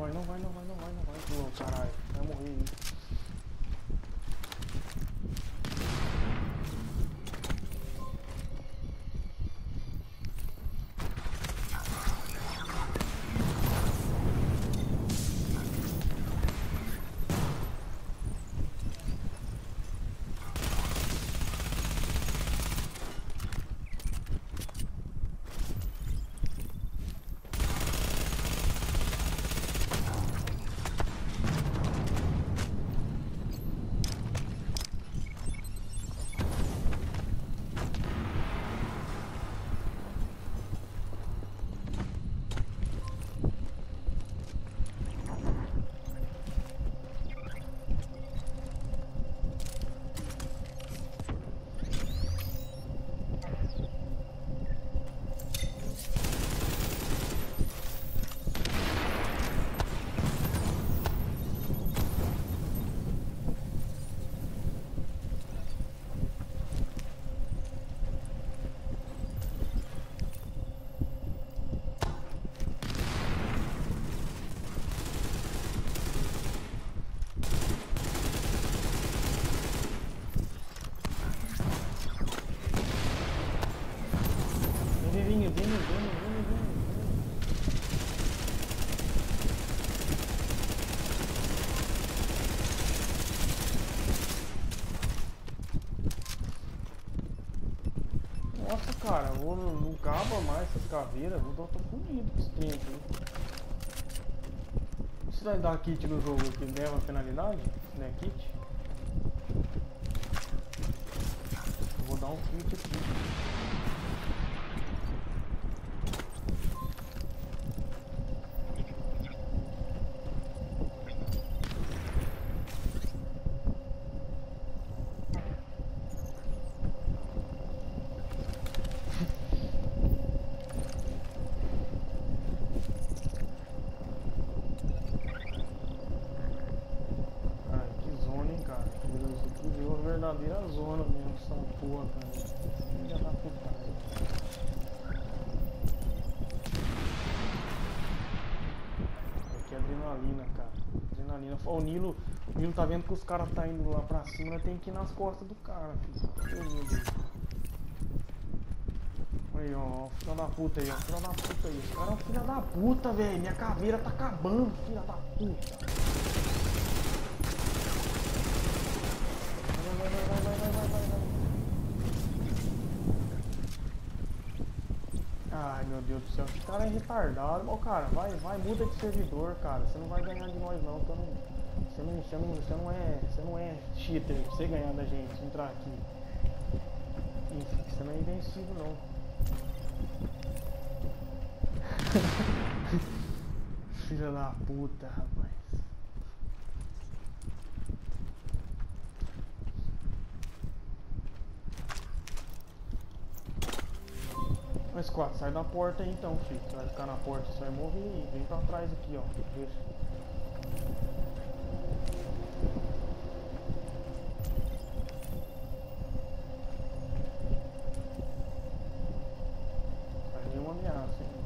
vai, não vai, não vai, não vai, não vai. Pô, caralho, vai morrer aí. Vem. Nossa, cara, não acaba mais essas caveiras. Eu tô fudido com esse trem aqui. Você vai dar kit no jogo aqui, leva a penalidade? Né, kit? Eu vou dar um kit aqui. Verdadeira zona mesmo, essa porra, cara. Filha da putagem. Aqui é adrenalina, cara. Adrenalina. O Nilo tá vendo que os caras tá indo lá pra cima, tem que ir nas costas do cara, filho. Meu Deus. Aí, ó, filha da puta aí, ó. Filha da puta aí. Os caras é um filho da puta, velho. Minha caveira tá acabando, filha da puta. Ai, meu Deus do céu, esse cara é retardado. Ô, cara, vai, muda de servidor, cara. Você não vai ganhar de nós não, você não é cheater pra você ganhar da gente, entrar aqui. Você não é invencível não. Filha da puta, rapaz. Mas 4, sai da porta aí então, filho. Você vai ficar na porta, você vai morrer aí. Vem pra trás aqui, ó. Deixa. Faz nenhuma ameaça, hein.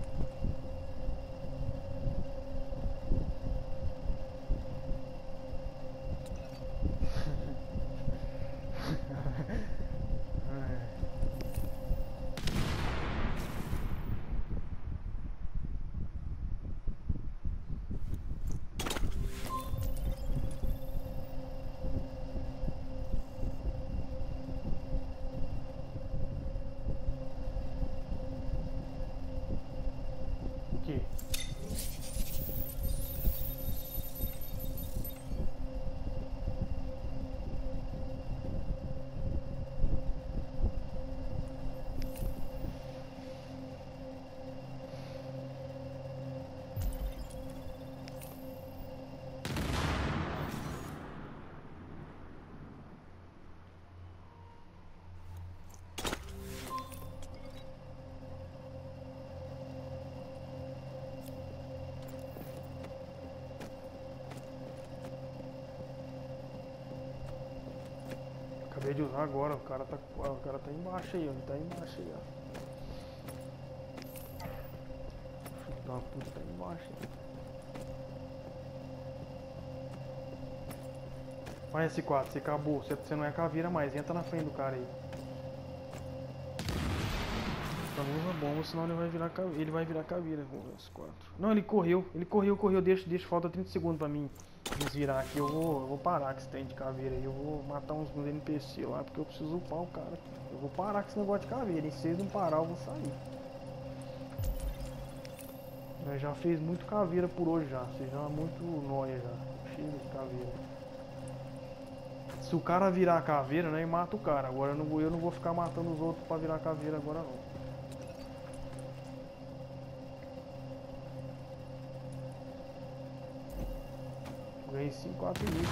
Acabei de usar agora, o cara tá embaixo aí, ó. Ele tá embaixo aí, ó. Filho da puta, tá embaixo aí. Vai S4, você acabou. Você não é caveira mais. Entra na frente do cara aí. Então usa bomba, senão ele vai virar caveira. Ele vai virar caveira com o S4. Não, ele correu. Ele correu. Deixa. Falta 30 segundos pra mim desvirar aqui. Eu vou parar com esse trem de caveira aí. Eu vou matar uns NPC lá, porque eu preciso upar o cara. Eu vou parar com esse negócio de caveira. E se vocês não parar, eu vou sair. Eu já fez muito caveira por hoje já. Vocês já é muito nóia já. Chega de caveira. Se o cara virar caveira, né, e mata o cara. Agora eu não vou ficar matando os outros pra virar caveira agora não. Ganhei 5 apelidos.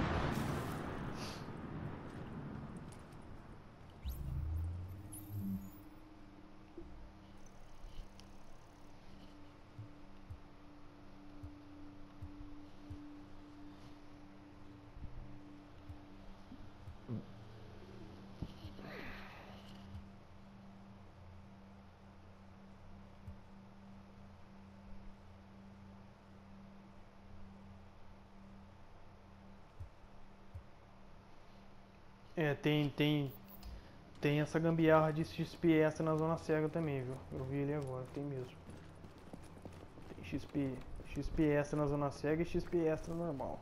É, tem essa gambiarra de XP extra na zona cega também, viu? Eu vi ele agora, tem mesmo. Tem XP extra na zona cega e XP extra normal.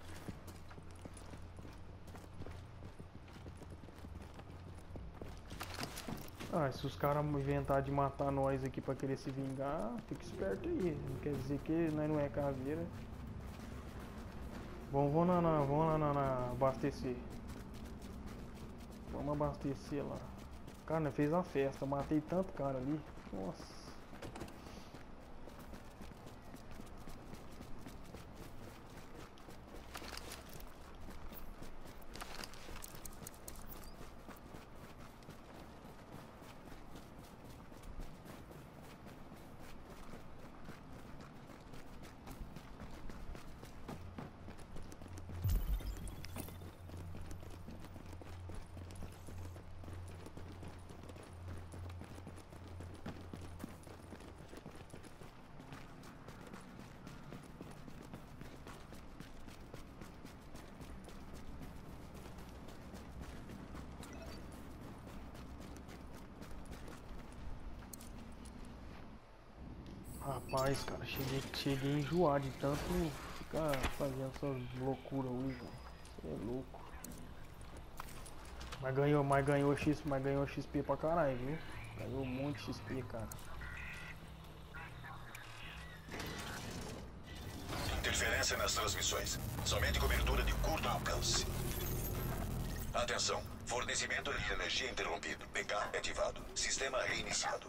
Ah, se os caras inventar de matar nós aqui pra querer se vingar, fica esperto aí. Não quer dizer que nós não é caveira. Vamos lá abastecer. Vamos abastecer lá. Cara, nós fez a festa. Matei tanto cara ali. Nossa. Rapaz, cara, cheguei enjoado de tanto ficar fazendo essas loucuras hoje, mano. Você é louco. Mas ganhou XP pra caralho, viu? Ganhou um monte de XP, cara. Interferência nas transmissões. Somente cobertura de curto alcance. Atenção. Fornecimento de energia interrompido. PK ativado. Sistema reiniciado.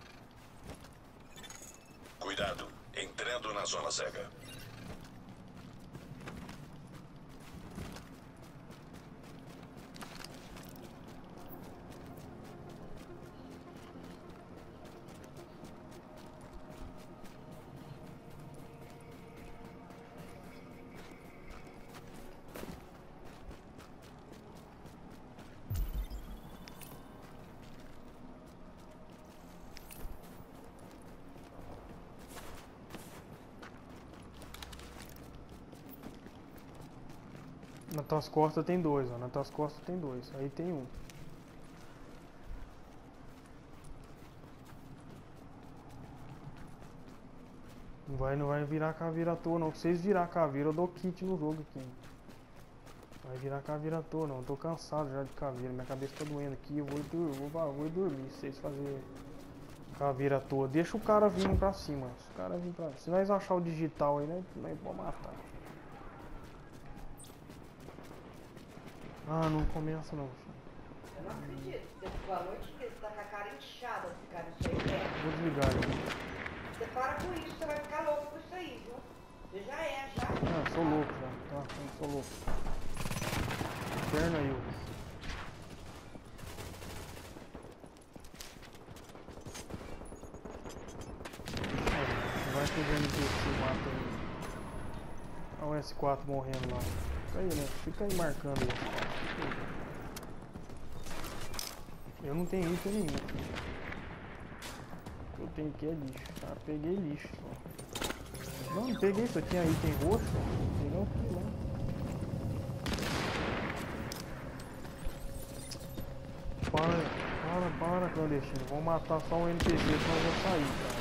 Cuidado. Entrando na zona cega. Na tuas costas tem dois, ó. Na tuas costas tem dois. Aí tem um. Não vai virar caveira à toa não. Se vocês virar caveira, eu dou kit no jogo aqui. Não vai virar caveira à toa não. Eu tô cansado já de caveira. Minha cabeça tá doendo aqui. Eu vou dormir se vocês fazerem caveira à toa. Deixa o cara vindo pra cima. Se o cara vir pra cima. Se nós achar o digital aí, né? Nós vamos matar. Ah, não começa não, filho. Eu não acredito. Você ficou a noite inteira, você tá com a cara inchada, ficar isso aí. Vou desligar aqui. Você para com isso, você vai ficar louco com isso aí, viu? Você já é, já. Ah, sou louco já. Tá, eu sou louco. Perna aí, ó. Vai que o NPC mata aí. Olha o S4 morrendo lá. Fica aí, né? Fica aí marcando o S4. Eu não tenho item nenhum. O que eu tenho aqui é lixo. Ah, peguei lixo só. Não peguei, só tinha item roxo. Peguei um aqui lá. para, clandestino. Vou matar só um NPC, senão eu vou sair, cara.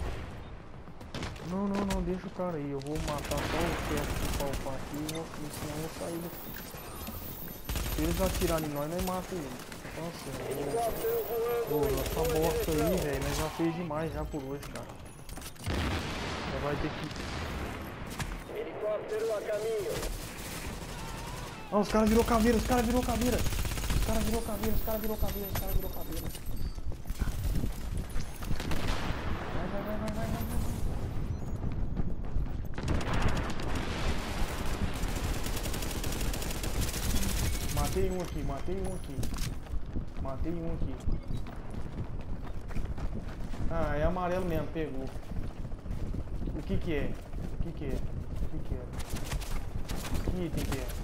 Não, deixa o cara aí. Eu vou matar só o chefe do palpar aqui e senão eu vou sair daqui. Se eles atirarem em nós mata ele. Nossa, essa bosta aí, velho, nós já fez demais já por hoje, cara. Já vai ter que... Helicóptero a caminho. Ah, os caras virou caveira. Vai. Matei um aqui. Ah, é amarelo mesmo, pegou. O que que é? Que item que é?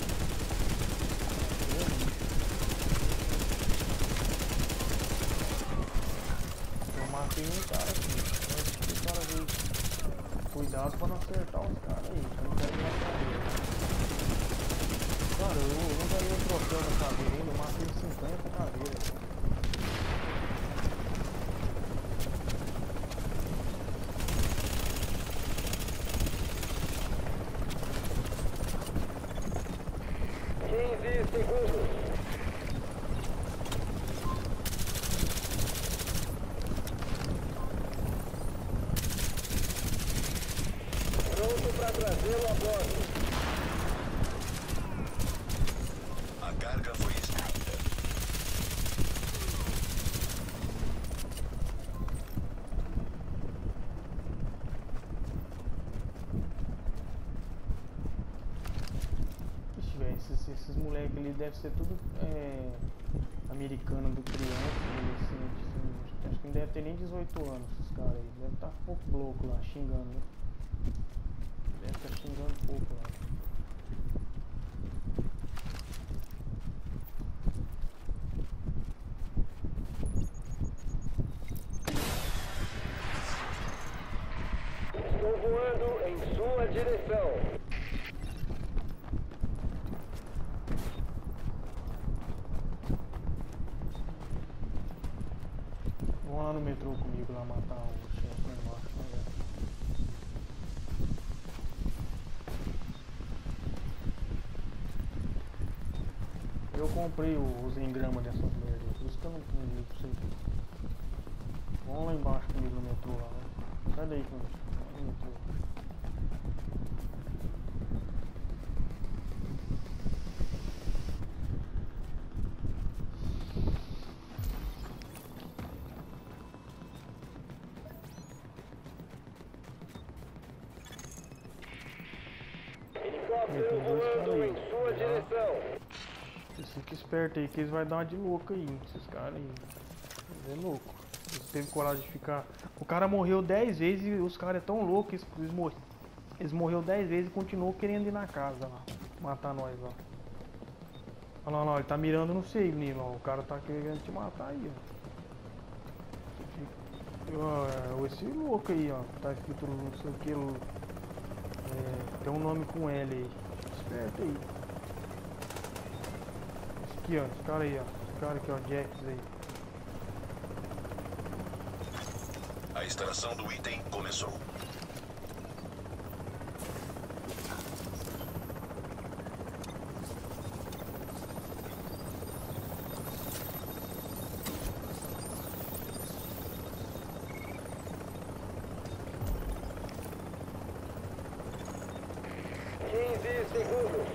Eu matei um cara aqui. Esse cara veio. Cuidado pra não acertar os caras aí, que eu não quero matar ele. Cara, eu não ganhei o troféu da caveira ainda, eu matei 50 caveiras. 15 segundos. Pronto para trazê-lo a bordo. A carga foi extraída. Ixi, velho, esses moleques ali devem ser tudo americano do criança, adolescente, assim. Acho que não deve ter nem 18 anos esses caras aí. Deve estar pouco louco lá, xingando, né? Deve estar xingando pouco lá. Estou voando em sua direção. Vão lá no metrô comigo lá matar o chefe lá embaixo, né, velho? Eu comprei os engramas dessas merdas, por isso que eu não ligo pra vocês. Vão lá embaixo comigo no metrô lá, né? Sai daí com isso, no metrô. Helicóptero voando em sua direção. Vocês fiquem espertos aí que eles vão dar uma de louco aí, esses caras aí. Eles é louco. Eles teve coragem de ficar. O cara morreu 10 vezes e os caras é tão loucos, eles morreu 10 vezes e continuou querendo ir na casa lá. Matar nós lá. Olha lá, ele tá mirando no seio, Nilo. O cara tá querendo te matar aí, ó. Esse louco aí, ó. Tá escrito não sei o que. Tem um nome com L aí. Esperto aí. Esse aqui, ó. Esse cara aí, ó. Esse cara aqui, ó. Jax aí. A extração do item começou. Segundos.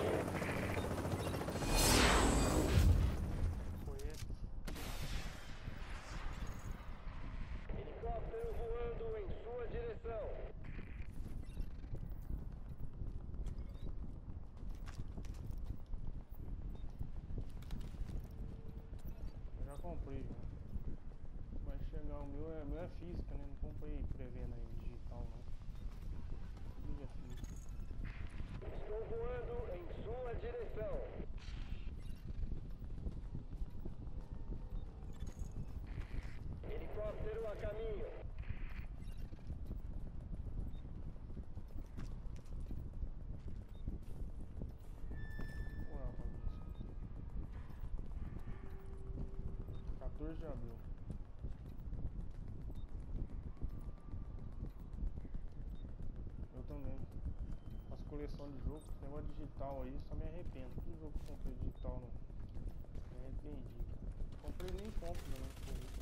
Foi esse. Helicóptero voando em sua direção. Eu já comprei, já. Vai chegar o meu é física, né? Não comprei pré-venda aí digital, não. Tudo é física. Estou voando em sua direção. Helicóptero a caminho. Vou orar pra mim. 14 de abril. Eu também. Faço coleção de jogo, esse negócio digital aí, só me arrependo. Que jogo que eu comprei digital não? Me arrependi. Comprei nem compro, né?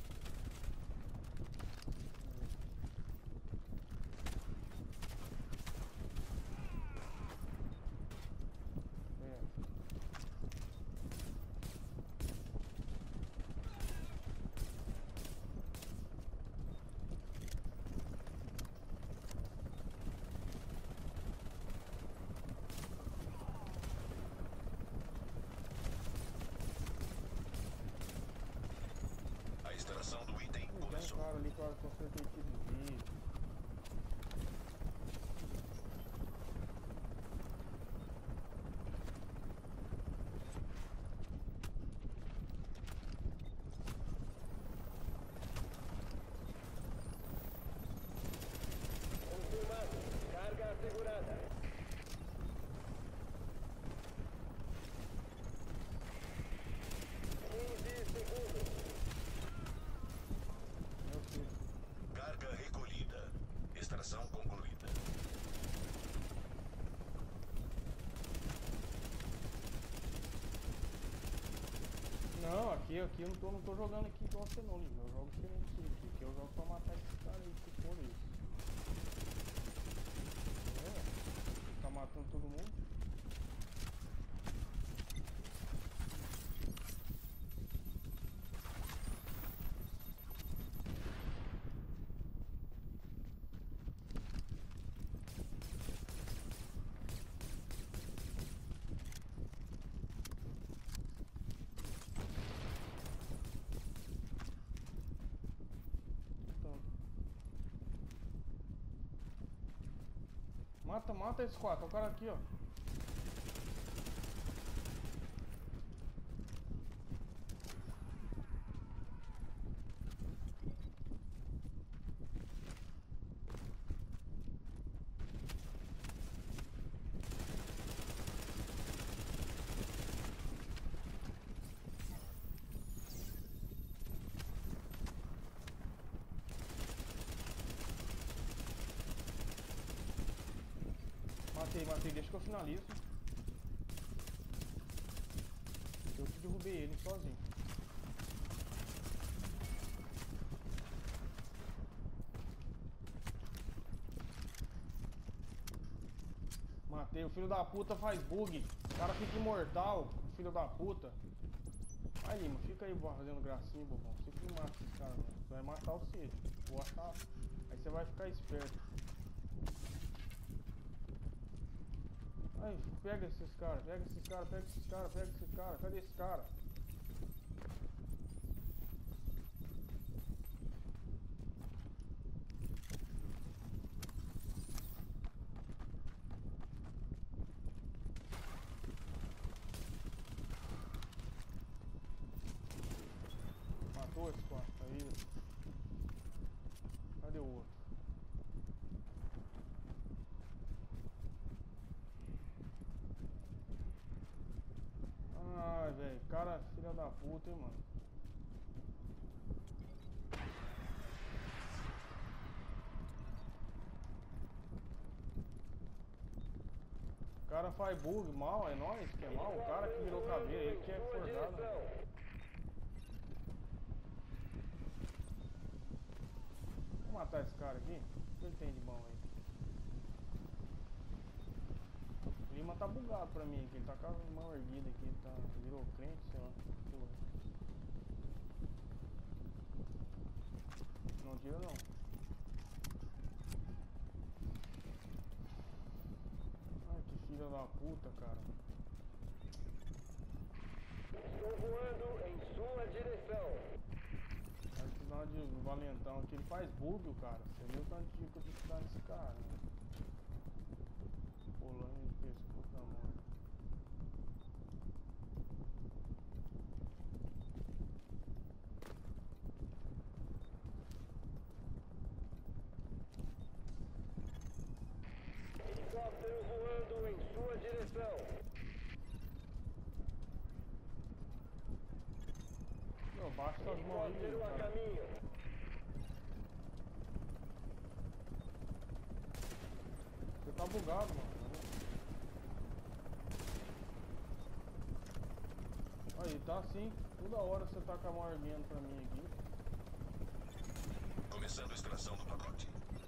A extração do item Tem um começou. cara ali que eu consertei tiro de vídeo. Confirmado. Carga assegurada. 15 segundos. Meu filho. Carga recolhida. Extração concluída. Não, aqui eu não tô jogando aqui igual você não, Lívia. Eu jogo diferente aqui, que eu jogo pra matar esse cara aí, que for isso. É, tá matando todo mundo. Mata esse 4, o cara aqui, ó. Matei, deixa que eu finalizo. Eu que derrubei ele sozinho. Matei, o filho da puta faz bug. O cara fica imortal, o filho da puta. Aí, Lima, fica aí fazendo gracinha, bobão. Você que mata esse cara, mano. Você vai matar o Cid. Vou achar. Aí você vai ficar esperto. Ai, pega esses caras, pega esses caras, pega esses caras, pega esses caras. Cadê esse cara? Matou esse cara, aí. Cadê o outro? Ai, velho, cara, filha da puta, hein, mano. O cara faz bug mal, é nóis que é mal. O cara que virou caveira, ele que é forjado. Né? Vou matar esse cara aqui. O que ele tem de bom aí? O Lima tá bugado pra mim aqui, ele tá com a mão erguida aqui, ele tá, virou crente, sei lá. Não tira não. Ai, que filha da puta, cara. Estou voando em sua direção. Vai te dar uma de valentão aqui, ele faz bug, o cara. Você viu o tanto de dica de dar nesse cara, né? Pulando de pescoço da mão. Helicóptero voando em sua direção. Eu baixo essas mãos aí, Helicóptero a cara. caminho. Você tá bugado, mano. Aí, tá assim. Toda hora você tá com a mão erguendo pra mim aqui. Começando a extração do pacote.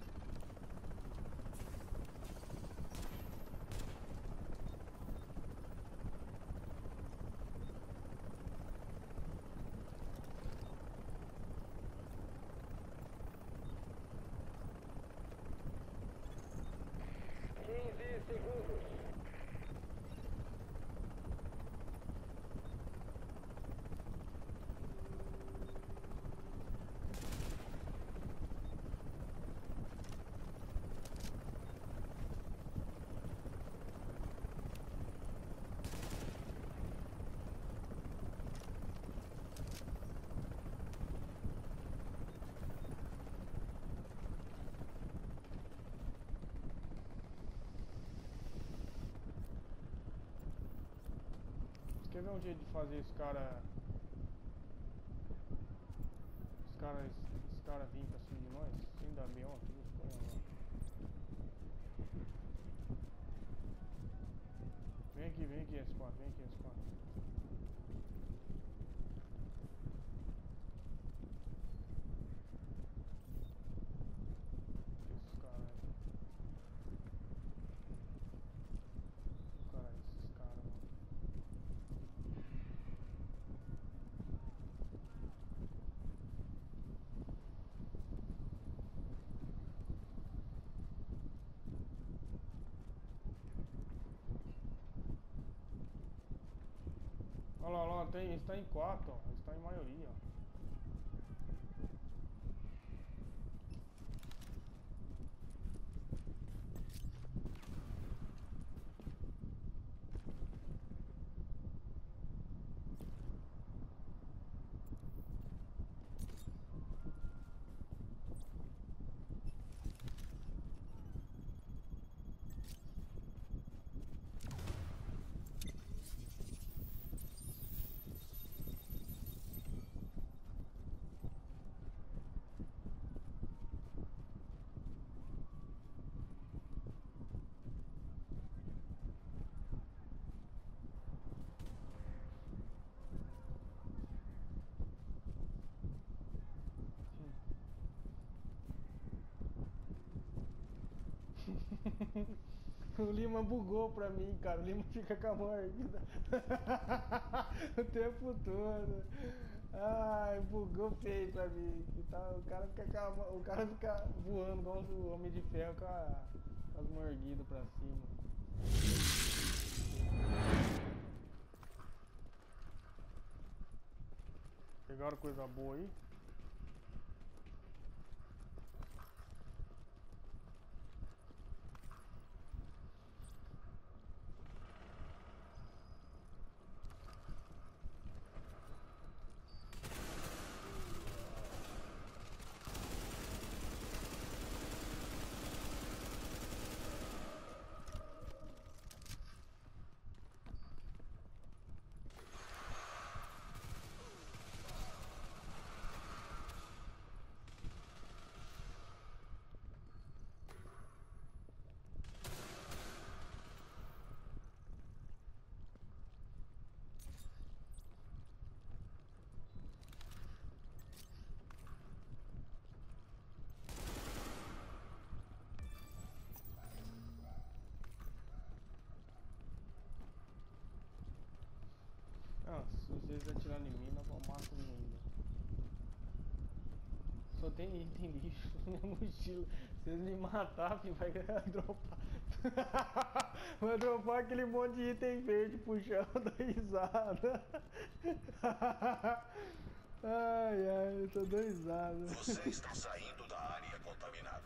Segundos. Quer ver um jeito de fazer esse cara vir pra cima de nós? Sem dar B.O. aqui, vem aqui, S4, vem aqui, S4. Esses caras aí. Caralho, esses caras, mano. Olha lá, está em 4, ó. Está em maioria, ó. O Lima bugou pra mim, cara. O Lima fica com a mão erguida o tempo todo. Ai, bugou feio pra mim. O cara fica voando igual o Homem de Ferro com as mãos erguidas pra cima. Pegaram coisa boa aí? Ah, se vocês atirarem em mim, não vou matar ainda. Só tem item lixo na minha mochila. Se eles me matar, filho, vai dropar. Vai dropar aquele monte de item verde puxando da risada. Ai, ai, eu tô dando risada. Você está saindo da área contaminada.